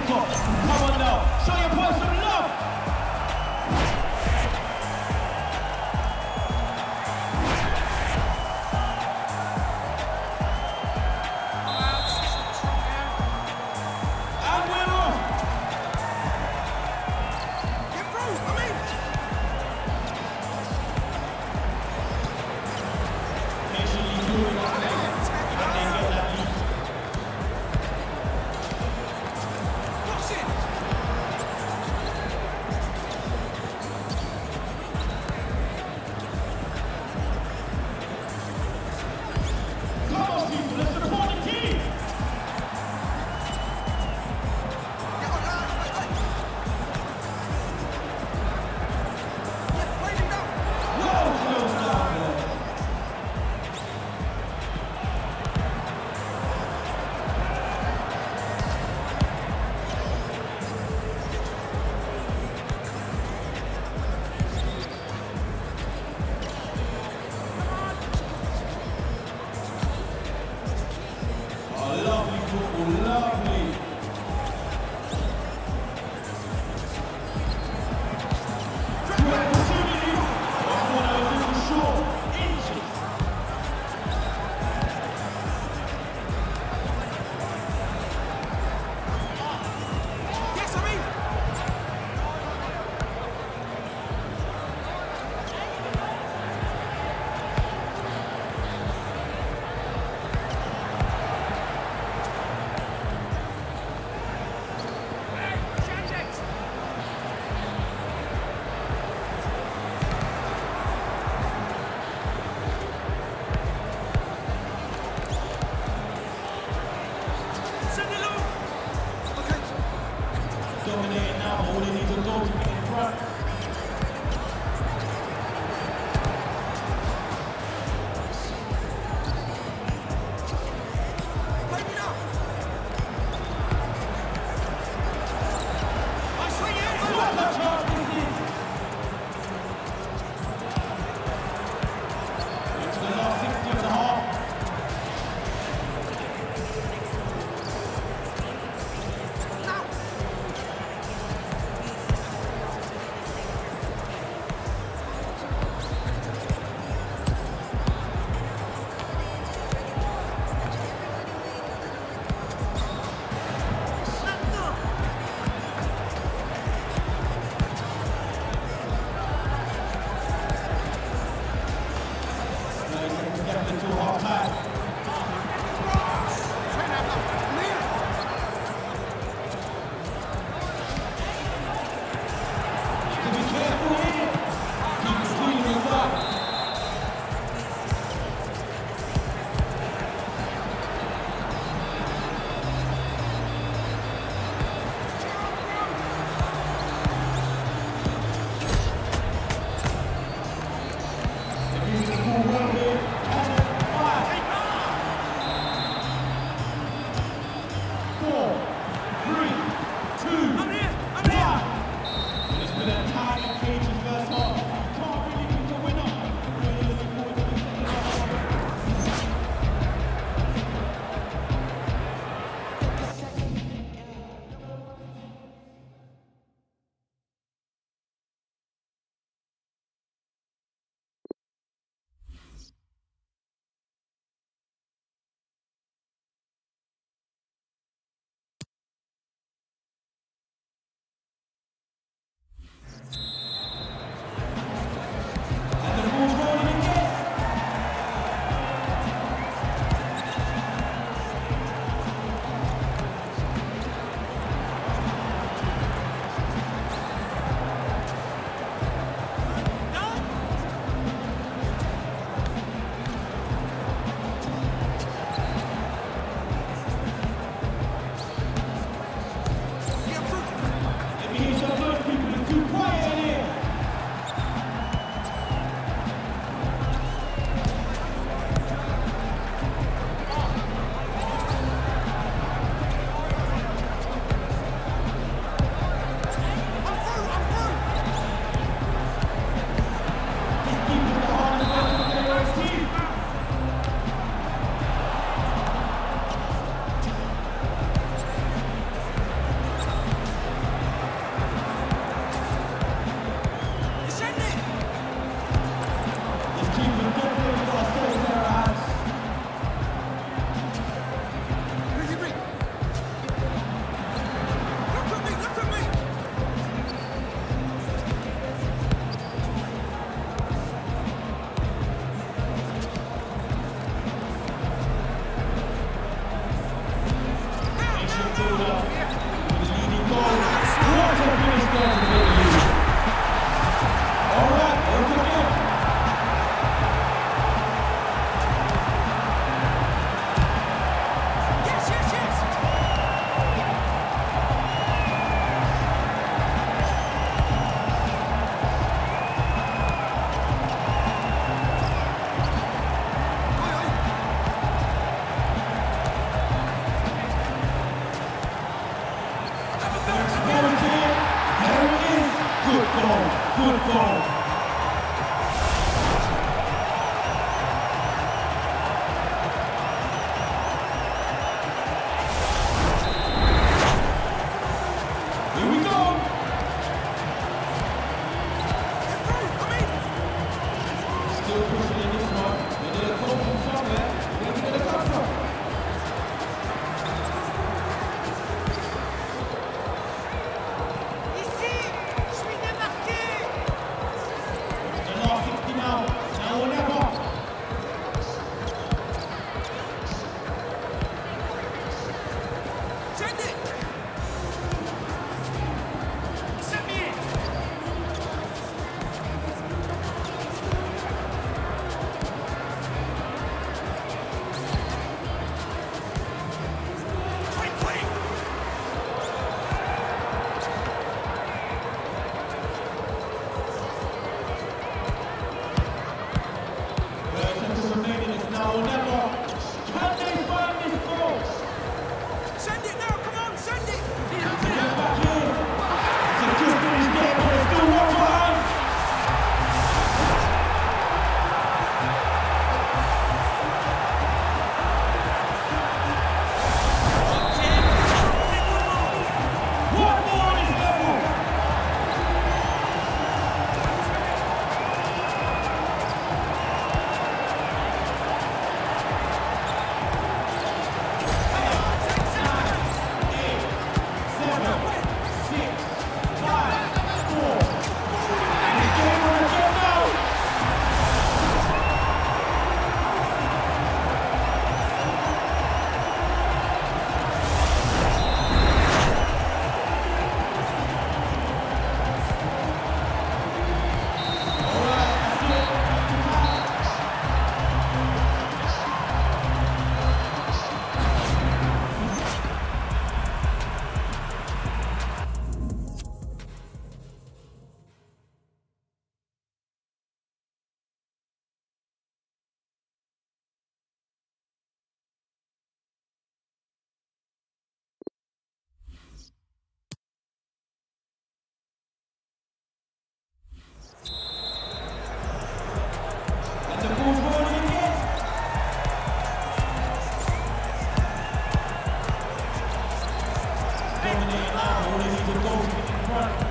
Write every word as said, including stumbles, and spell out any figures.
got. Come on now, show your boys some love. And we're off. Get through, I mean. Make sure you do it up there. And then get that lead. Watch it. Come on, people, let's support the team. Get on, uh, wait, wait. Yeah, play me now. Well closed down there. Oh, lovely football, lovely. Great opportunity. Oh, one of them is short. Inches. Yes, I mean. Send it low. Okay. Dominating now, but all they need to go to be in front. Play me now. I swing it. What a chance this is! Into the last sixty of the half. Now. Good goal. Here we go. Get through, come in. Still pushing in this one. They need a goal from somewhere. Where are we going to come from? Ici, je suis démarqué. The last sixty now. Now or never. Send it. Send me in. Quick, quick. thirty seconds remaining. It's now or never. Can they find this goal? Send it now, come on, send it. Get back in. It's a good finish game, but there's still one behind. One more on this level. Eight, seven, six, five, four. And the game on the game now. All right, that's it. And the ball's rolling again. Dominating now, only needs a goal to get in front.